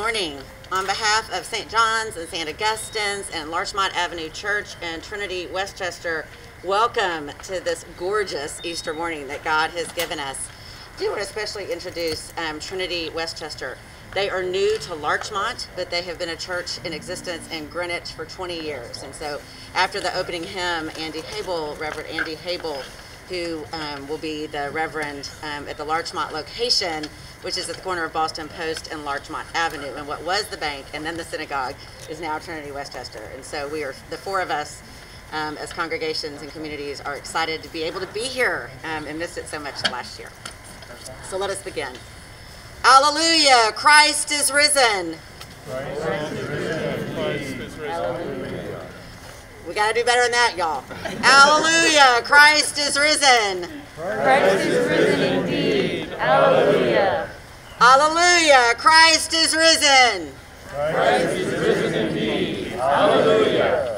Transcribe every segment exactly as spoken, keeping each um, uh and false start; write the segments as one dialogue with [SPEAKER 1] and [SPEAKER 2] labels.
[SPEAKER 1] morning. On behalf of Saint John's and Saint Augustine's and Larchmont Avenue Church and Trinity, Westchester, welcome to this gorgeous Easter morning that God has given us. I do want to especially introduce um, Trinity, Westchester. They are new to Larchmont, but they have been a church in existence in Greenwich for twenty years. And so after the opening hymn, Andy Habel, Reverend Andy Habel, who um, will be the Reverend um, at the Larchmont location, which is at the corner of Boston Post and Larchmont Avenue. And what was the bank and then the synagogue is now Trinity Westchester. And so we are, the four of us um, as congregations and communities are excited to be able to be here um, and missed it so much last year. So let us begin. Alleluia, Christ is risen.
[SPEAKER 2] Christ is risen. Christ is risen.
[SPEAKER 1] We got to do better than that, y'all. Alleluia, Christ is risen.
[SPEAKER 3] Christ is risen indeed. Alleluia.
[SPEAKER 1] Alleluia, Christ is risen.
[SPEAKER 2] Christ is risen indeed. Alleluia.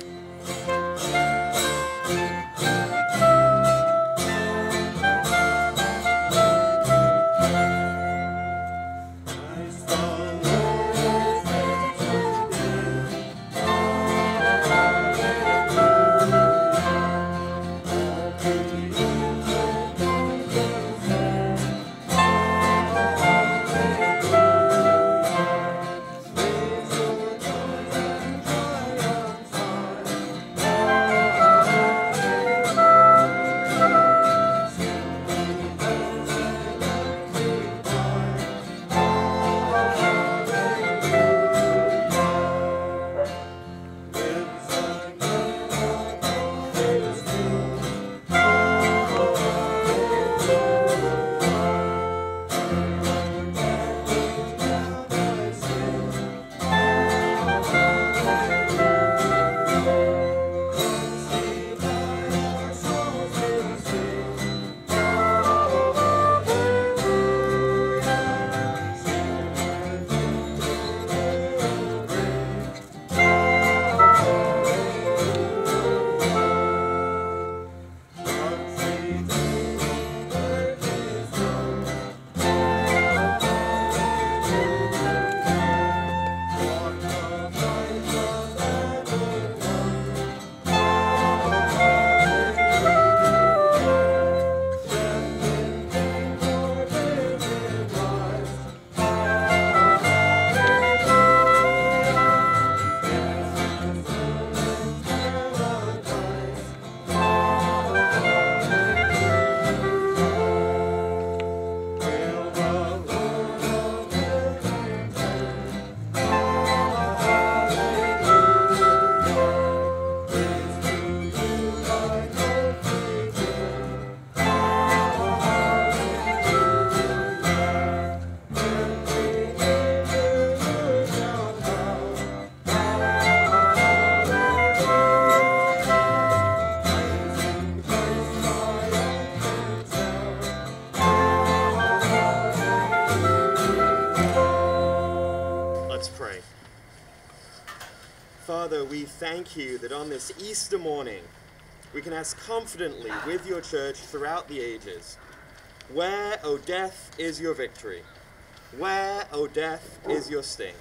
[SPEAKER 4] Father, we thank you that on this Easter morning, we can ask confidently with your church throughout the ages, where, O death, is your victory? Where, O death, is your sting?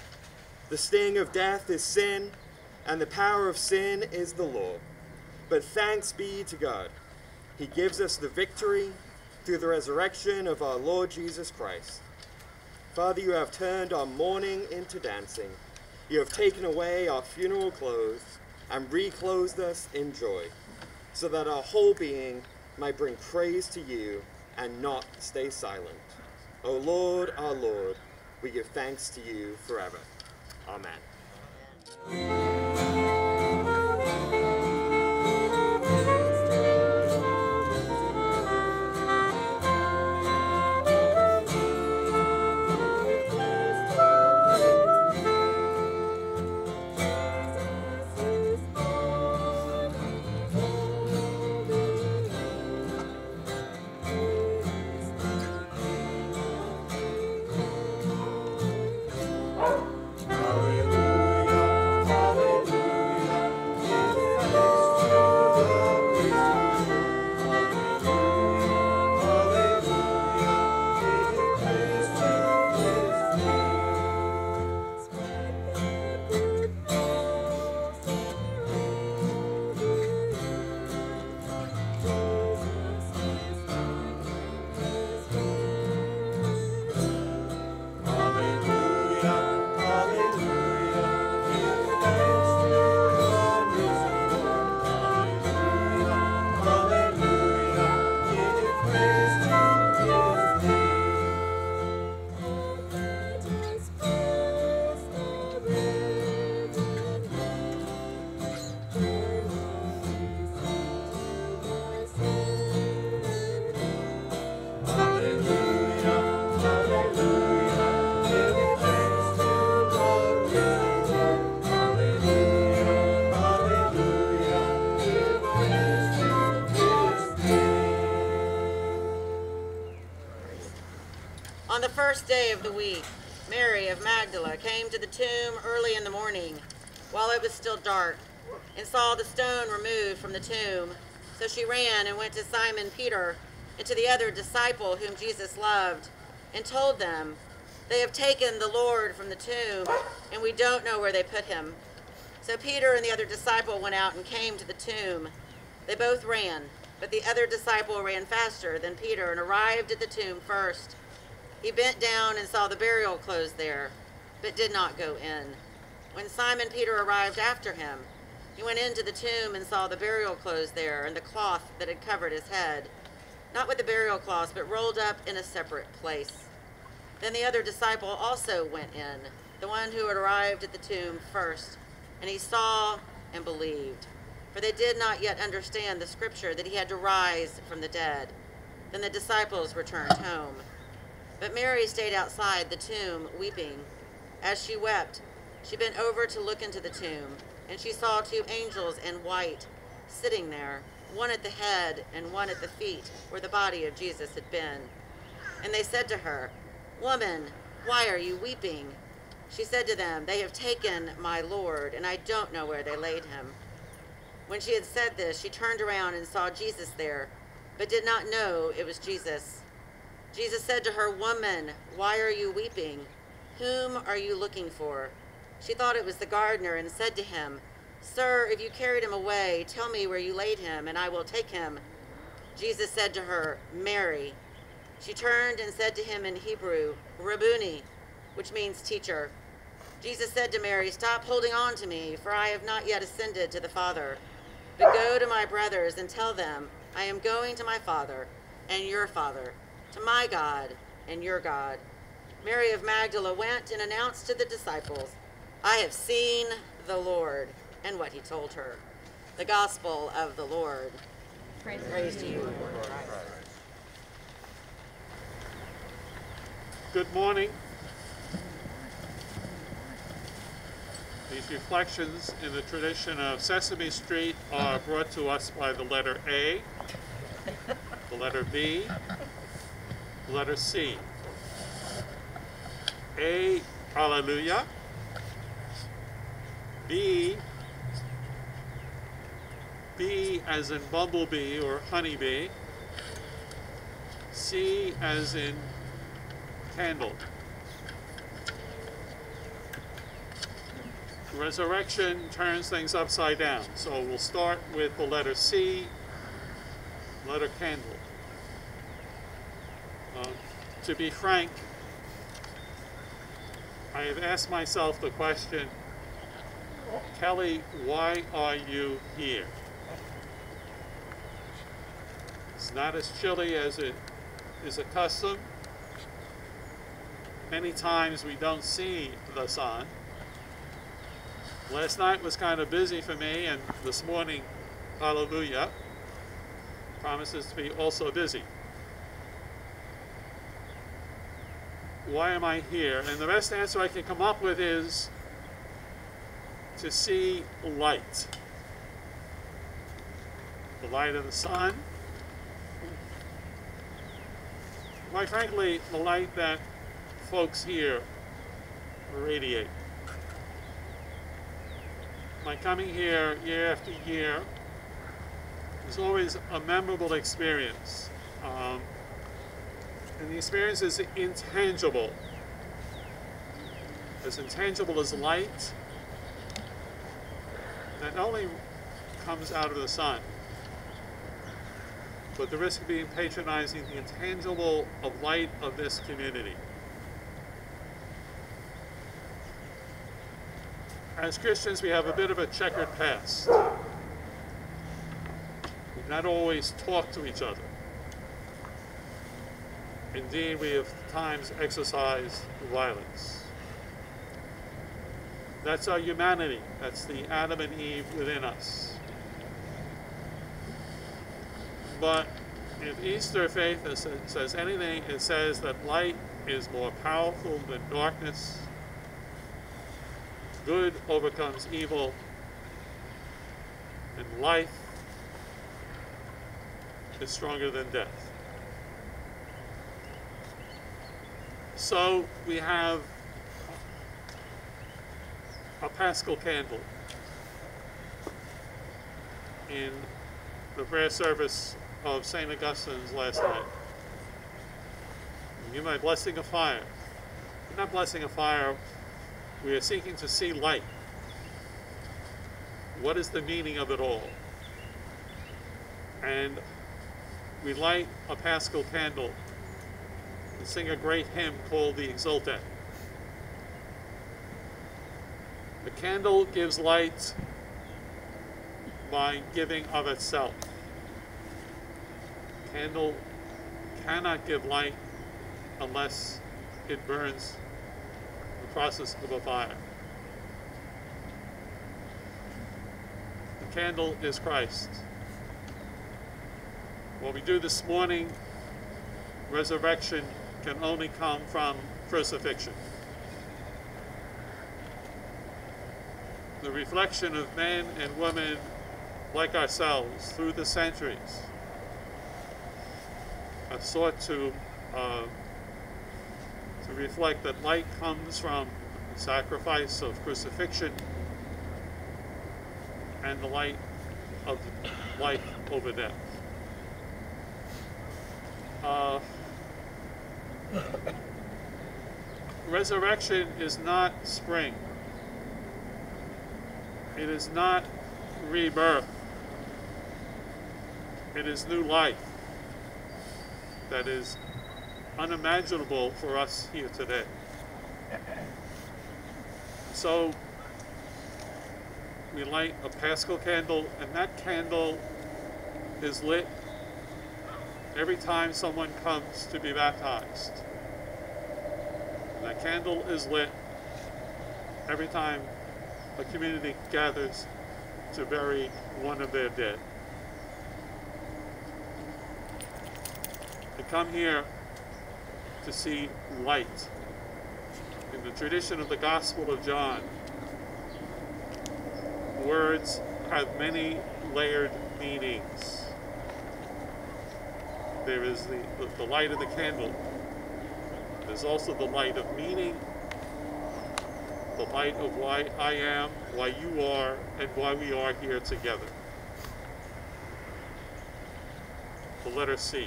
[SPEAKER 4] The sting of death is sin, and the power of sin is the law. But thanks be to God. He gives us the victory through the resurrection of our Lord Jesus Christ. Father, you have turned our mourning into dancing. You have taken away our funeral clothes and reclothed us in joy, so that our whole being might bring praise to you and not stay silent. O Lord, our Lord, we give thanks to you forever. Amen.
[SPEAKER 2] Hallelujah.
[SPEAKER 1] first day of the week, Mary of Magdala came to the tomb early in the morning, while it was still dark, and saw the stone removed from the tomb. So she ran and went to Simon Peter and to the other disciple whom Jesus loved, and told them, "They have taken the Lord from the tomb, and we don't know where they put him." So Peter and the other disciple went out and came to the tomb. They both ran, but the other disciple ran faster than Peter and arrived at the tomb first. He bent down and saw the burial clothes there, but did not go in. When Simon Peter arrived after him, he went into the tomb and saw the burial clothes there and the cloth that had covered his head, not with the burial cloth, but rolled up in a separate place. Then the other disciple also went in, the one who had arrived at the tomb first, and he saw and believed, for they did not yet understand the scripture that he had to rise from the dead. Then the disciples returned home. But Mary stayed outside the tomb weeping. As she wept, she bent over to look into the tomb, and she saw two angels in white sitting there, one at the head and one at the feet where the body of Jesus had been. And they said to her, "Woman, why are you weeping?" She said to them, "They have taken my Lord, and I don't know where they laid him." When she had said this, she turned around and saw Jesus there, but did not know it was Jesus. Jesus said to her, "Woman, why are you weeping? Whom are you looking for?" She thought it was the gardener and said to him, "Sir, if you carried him away, tell me where you laid him, and I will take him." Jesus said to her, "Mary." She turned and said to him in Hebrew, "Rabboni," which means teacher. Jesus said to Mary, "Stop holding on to me, for I have not yet ascended to the Father. But go to my brothers and tell them, I am going to my Father and your Father, to my God and your God." Mary of Magdala went and announced to the disciples, "I have seen the Lord," and what he told her. The Gospel of the Lord.
[SPEAKER 3] Praise,
[SPEAKER 1] Praise to you, Lord.
[SPEAKER 2] Good morning. These reflections in the tradition of Sesame Street are brought to us by the letter A, the letter B, the letter C. A, Hallelujah. B, B as in bumblebee or honeybee. C as in candle. Resurrection turns things upside down. So we'll start with the letter C, letter candle. Uh, to be frank, I have asked myself the question, Kelly, why are you here? It's not as chilly as it is accustomed. Many times we don't see the sun. Last night was kind of busy for me, and this morning, hallelujah, promises to be also busy. Why am I here? And the best answer I can come up with is to see light. The light of the sun. Quite frankly, the light that folks here radiate. My coming here year after year is always a memorable experience. Um, and the experience is intangible. As intangible as light that not only comes out of the sun, but the risk of being patronizing the intangible of light of this community. As Christians, we have a bit of a checkered past. We've not always talked to each other. Indeed, we have times exercised violence. That's our humanity. That's the Adam and Eve within us. But if Easter faith says anything, it says that light is more powerful than darkness. Good overcomes evil, and life is stronger than death. So we have a Paschal candle in the prayer service of Saint Augustine's last night. You my blessing of fire. We're not blessing of fire, we are seeking to see light. What is the meaning of it all? And we light a Paschal candle and sing a great hymn called the Exultet. The candle gives light by giving of itself. Candle cannot give light unless it burns in the process of a fire. The candle is Christ. What we do this morning, resurrection can only come from crucifixion. The reflection of men and women like ourselves through the centuries have sought to, uh, to reflect that light comes from the sacrifice of crucifixion and the light of life over death. Uh, resurrection is not spring. It is not rebirth. It is new life that is unimaginable for us here today. So we light a Paschal candle, and that candle is lit every time someone comes to be baptized. And that candle is lit every time a community gathers to bury one of their dead. They come here to see light. In the tradition of the Gospel of John, words have many layered meanings. There is the, the, the light of the candle. There's also the light of meaning, the light of why I am, why you are, and why we are here together. The letter C.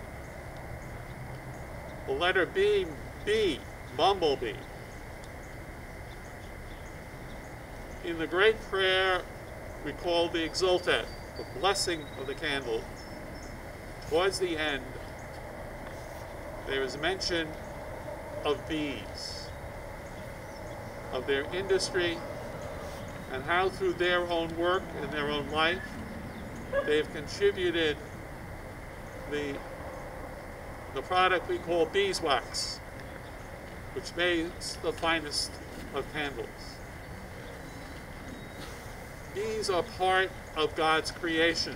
[SPEAKER 2] The letter B, B, bumblebee. In the great prayer we call the Exultet, the blessing of the candle. Towards the end, there is mention of bees, of their industry, and how through their own work and their own life, they've contributed the, the product we call beeswax, which makes the finest of candles. Bees are part of God's creation.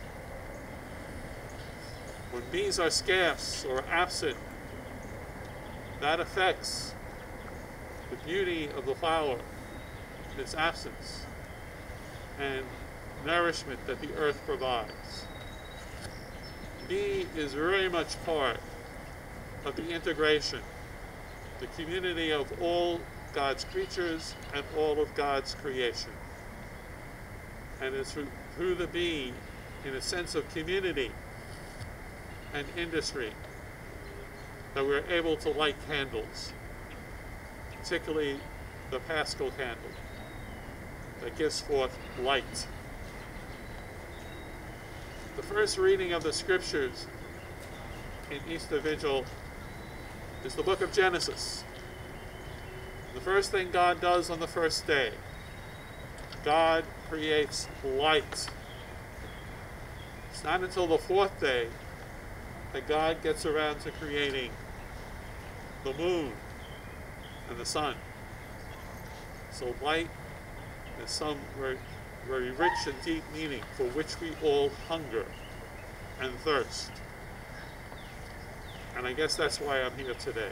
[SPEAKER 2] When bees are scarce or absent, that affects the beauty of the flower, its absence, and nourishment that the earth provides. Bee is very much part of the integration, the community of all God's creatures and all of God's creation. And it's through, through the bee, in a sense of community and industry, that we're able to light candles, particularly the Paschal candle that gives forth light. The first reading of the scriptures in Easter Vigil is the book of Genesis. The first thing God does on the first day, God creates light. It's not until the fourth day that God gets around to creating the moon and the sun. So light is some very, very rich and deep meaning for which we all hunger and thirst. And I guess that's why I'm here today.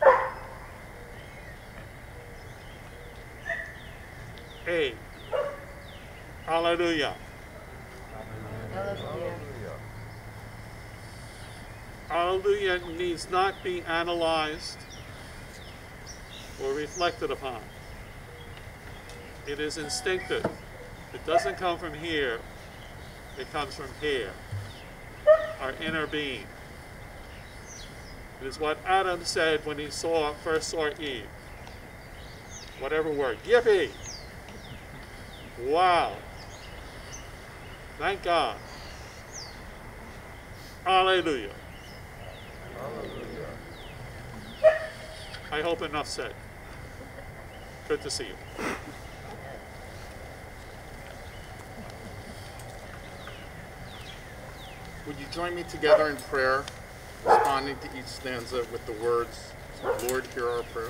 [SPEAKER 2] A. Hallelujah.
[SPEAKER 3] Hallelujah.
[SPEAKER 2] Hallelujah needs not be analyzed or reflected upon. It is instinctive. It doesn't come from here. It comes from here, our inner being. It is what Adam said when he saw first saw Eve. Whatever word, yippee! Wow! Thank God. Hallelujah. I hope enough said. Good to see you.
[SPEAKER 5] Would you join me together in prayer, responding to each stanza with the words, Lord, hear our prayer?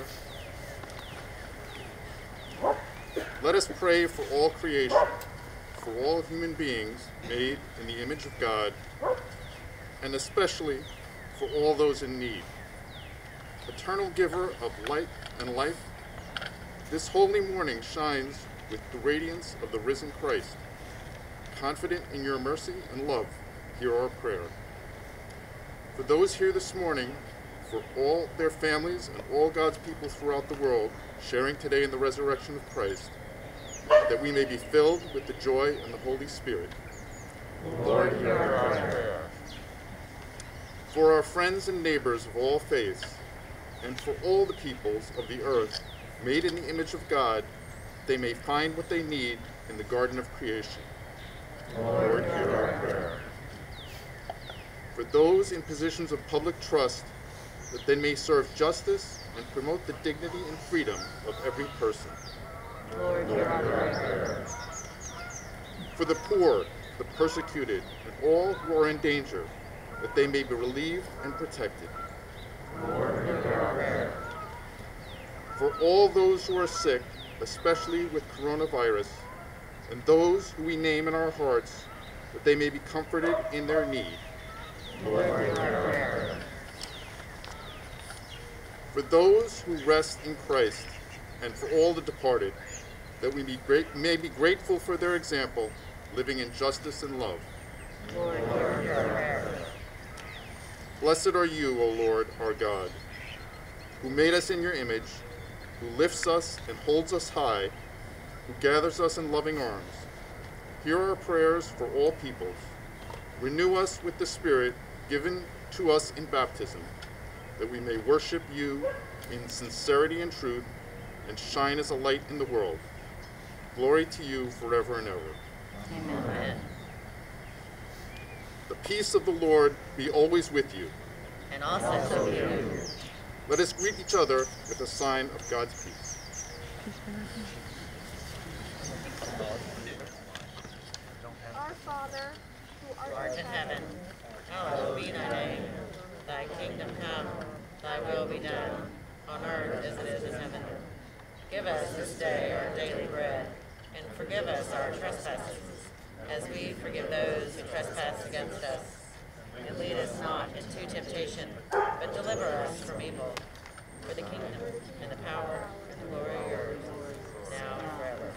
[SPEAKER 5] Let us pray for all creation, for all human beings made in the image of God, and especially for all those in need. Eternal giver of light and life, this holy morning shines with the radiance of the risen Christ. Confident in your mercy and love, hear our prayer. For those here this morning, for all their families and all God's people throughout the world, sharing today in the resurrection of Christ, that we may be filled with the joy and the Holy Spirit.
[SPEAKER 3] Lord, hear our prayer.
[SPEAKER 5] For our friends and neighbors of all faiths, and for all the peoples of the earth, made in the image of God, they may find what they need in the garden of creation.
[SPEAKER 3] Lord, hear our prayer.
[SPEAKER 5] For those in positions of public trust, that they may serve justice and promote the dignity and freedom of every person.
[SPEAKER 3] Lord, hear our prayer.
[SPEAKER 5] For the poor, the persecuted, and all who are in danger, that they may be relieved and protected.
[SPEAKER 3] Lord, hear our prayer.
[SPEAKER 5] For all those who are sick, especially with coronavirus, and those who we name in our hearts, that they may be comforted in their need.
[SPEAKER 3] Lord, hear our prayer.
[SPEAKER 5] For those who rest in Christ, and for all the departed, that we be great, may be grateful for their example, living in justice and love.
[SPEAKER 3] Lord, hear our prayer.
[SPEAKER 5] Blessed are you, O Lord, our God, who made us in your image, who lifts us and holds us high, who gathers us in loving arms. Hear our prayers for all peoples. Renew us with the Spirit given to us in baptism, that we may worship you in sincerity and truth, and shine as a light in the world. Glory to you forever and ever.
[SPEAKER 1] Amen.
[SPEAKER 5] The peace of the Lord be always with you.
[SPEAKER 1] And also with you.
[SPEAKER 5] Let us greet each other with a sign of God's peace.
[SPEAKER 6] Our Father, who
[SPEAKER 1] Art in heaven, hallowed be thy name. Thy kingdom come, thy will be done, on earth as it is in heaven. Give us this day our daily bread, and forgive us our trespasses, as we forgive those who trespass against us. And lead us not into temptation, but deliver us from evil. For the kingdom, and the power, and the glory are yours, now and forever.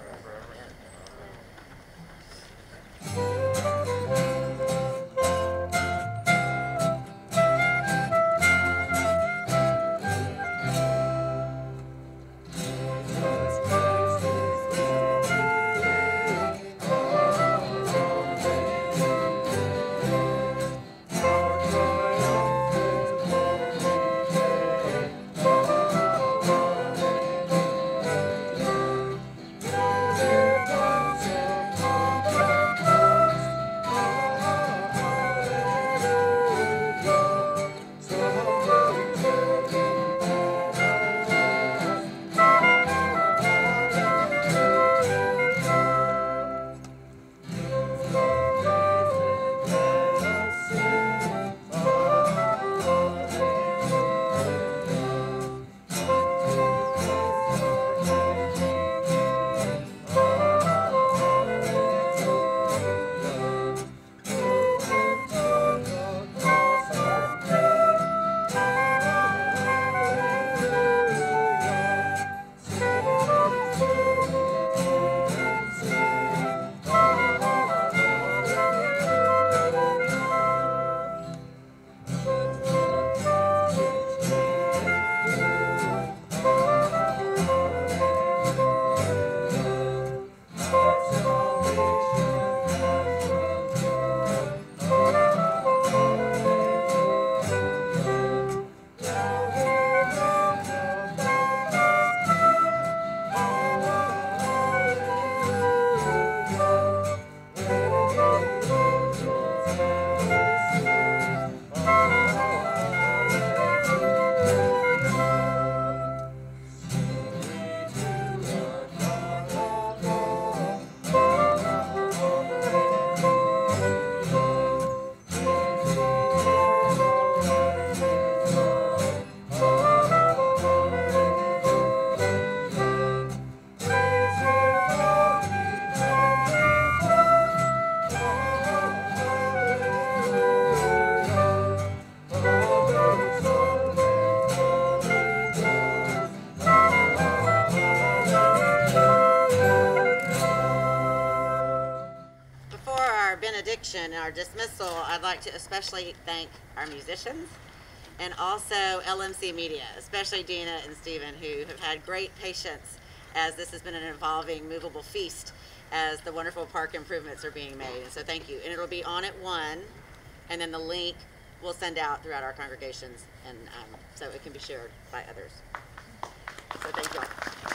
[SPEAKER 1] benediction and our dismissal, I'd like to especially thank our musicians and also L M C Media, especially Dina and Stephen, who have had great patience as this has been an evolving, movable feast as the wonderful park improvements are being made. And so thank you. And it'll be on at one, and then the link we'll send out throughout our congregations, and um, so it can be shared by others. So thank you all.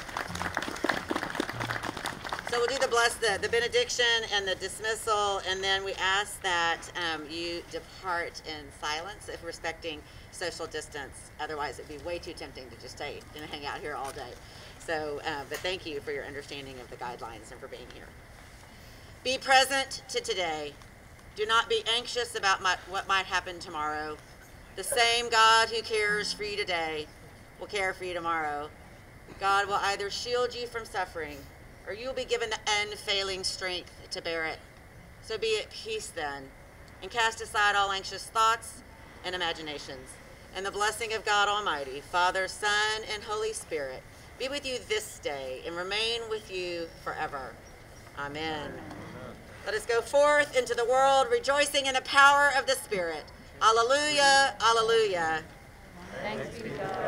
[SPEAKER 1] So we'll do the bless, the, the benediction and the dismissal, and then we ask that um, you depart in silence, if respecting social distance. Otherwise, it'd be way too tempting to just stay and hang out here all day. So, uh, but thank you for your understanding of the guidelines and for being here. Be present to today. Do not be anxious about my, what might happen tomorrow. The same God who cares for you today will care for you tomorrow. God will either shield you from suffering, or you will be given the unfailing strength to bear it. So be at peace then, and cast aside all anxious thoughts and imaginations. And the blessing of God Almighty, Father, Son, and Holy Spirit, be with you this day and remain with you forever. Amen. Let us go forth into the world, rejoicing in the power of the Spirit. Alleluia, alleluia.
[SPEAKER 3] Thanks be to God.